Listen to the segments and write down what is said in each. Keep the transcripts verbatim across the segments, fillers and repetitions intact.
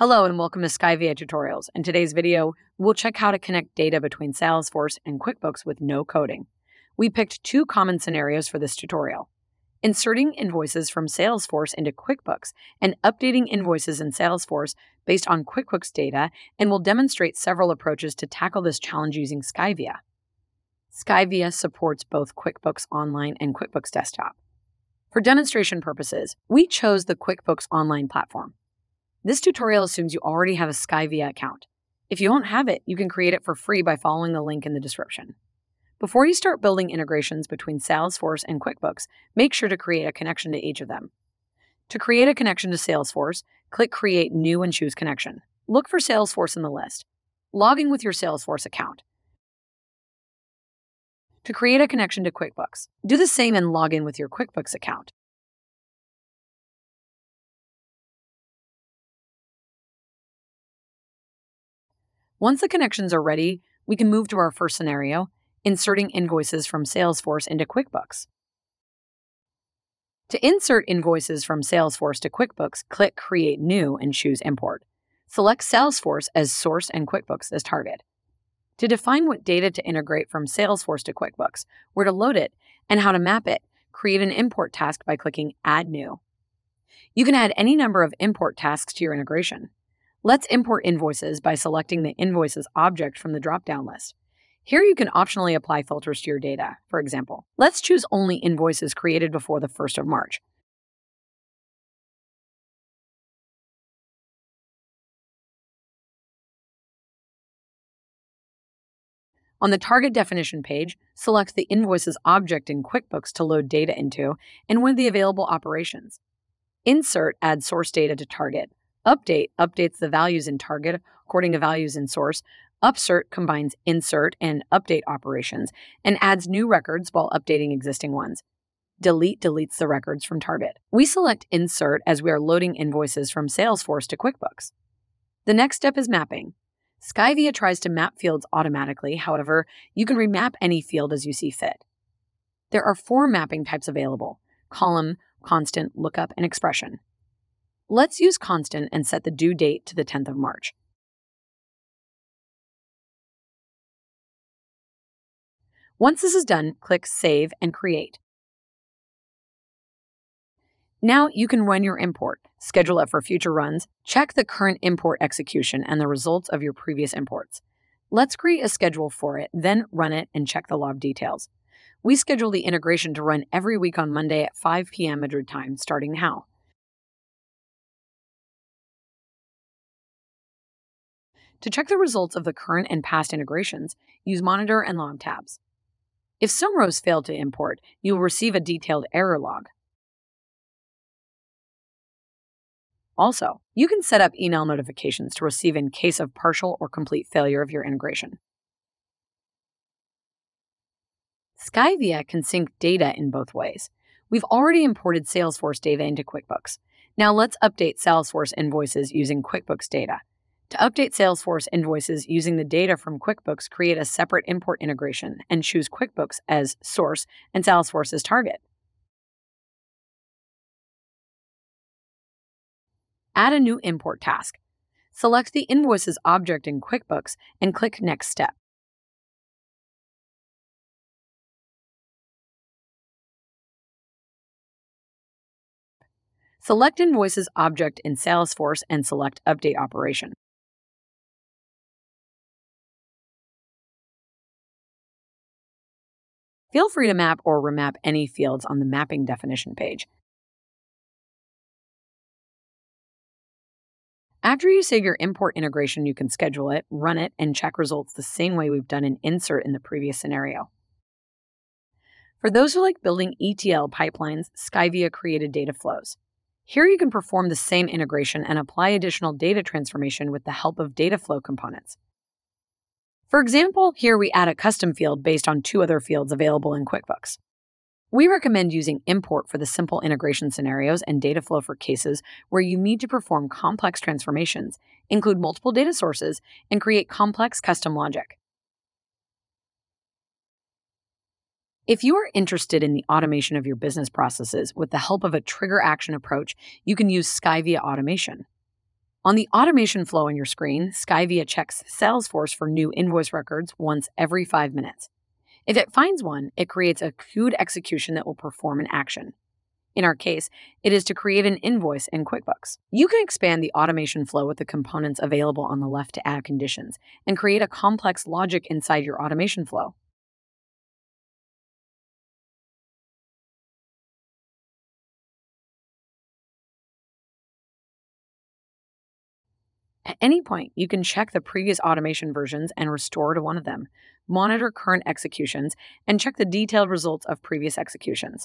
Hello and welcome to Skyvia Tutorials. In today's video, we'll check how to connect data between Salesforce and QuickBooks with no coding. We picked two common scenarios for this tutorial: inserting invoices from Salesforce into QuickBooks and updating invoices in Salesforce based on QuickBooks data, and we'll demonstrate several approaches to tackle this challenge using Skyvia. Skyvia supports both QuickBooks Online and QuickBooks Desktop. For demonstration purposes, we chose the QuickBooks Online platform. This tutorial assumes you already have a Skyvia account. If you don't have it, you can create it for free by following the link in the description. Before you start building integrations between Salesforce and QuickBooks, make sure to create a connection to each of them. To create a connection to Salesforce, click Create New and choose Connection. Look for Salesforce in the list. Log in with your Salesforce account. To create a connection to QuickBooks, do the same and log in with your QuickBooks account. Once the connections are ready, we can move to our first scenario, inserting invoices from Salesforce into QuickBooks. To insert invoices from Salesforce to QuickBooks, click Create New and choose Import. Select Salesforce as source and QuickBooks as target. To define what data to integrate from Salesforce to QuickBooks, where to load it, and how to map it, create an import task by clicking Add New. You can add any number of import tasks to your integration. Let's import invoices by selecting the Invoices object from the drop-down list. Here you can optionally apply filters to your data. For example, let's choose only invoices created before the first of March. On the target definition page, select the Invoices object in QuickBooks to load data into and one of the available operations. Insert adds source data to target. Update updates the values in target according to values in source. Upsert combines insert and update operations and adds new records while updating existing ones. Delete deletes the records from target. We select insert as we are loading invoices from Salesforce to QuickBooks. The next step is mapping. Skyvia tries to map fields automatically. However, you can remap any field as you see fit. There are four mapping types available: column, constant, lookup, and expression. Let's use constant and set the due date to the tenth of March. Once this is done, click Save and Create. Now you can run your import, schedule it for future runs, check the current import execution and the results of your previous imports. Let's create a schedule for it, then run it and check the log details. We schedule the integration to run every week on Monday at five p m Madrid time, starting now. To check the results of the current and past integrations, use Monitor and Log tabs. If some rows fail to import, you will receive a detailed error log. Also, you can set up email notifications to receive in case of partial or complete failure of your integration. Skyvia can sync data in both ways. We've already imported Salesforce data into QuickBooks. Now let's update Salesforce invoices using QuickBooks data. To update Salesforce invoices using the data from QuickBooks, create a separate import integration and choose QuickBooks as source and Salesforce as target. Add a new import task. Select the Invoices object in QuickBooks and click Next Step. Select Invoices object in Salesforce and select Update operation. Feel free to map or remap any fields on the mapping definition page. After you save your import integration, you can schedule it, run it, and check results the same way we've done an insert in the previous scenario. For those who like building E T L pipelines, Skyvia created data flows. Here you can perform the same integration and apply additional data transformation with the help of data flow components. For example, here we add a custom field based on two other fields available in QuickBooks. We recommend using import for the simple integration scenarios and data flow for cases where you need to perform complex transformations, include multiple data sources, and create complex custom logic. If you are interested in the automation of your business processes with the help of a trigger action approach, you can use Skyvia automation. On the automation flow on your screen, Skyvia checks Salesforce for new invoice records once every five minutes. If it finds one, it creates a queued execution that will perform an action. In our case, it is to create an invoice in QuickBooks. You can expand the automation flow with the components available on the left to add conditions and create a complex logic inside your automation flow. At any point, you can check the previous automation versions and restore to one of them, monitor current executions, and check the detailed results of previous executions.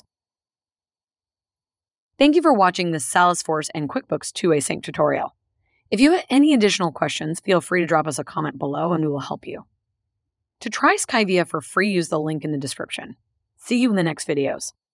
Thank you for watching this Salesforce and QuickBooks two-way sync tutorial. If you have any additional questions, feel free to drop us a comment below and we will help you. To try Skyvia for free, use the link in the description. See you in the next videos.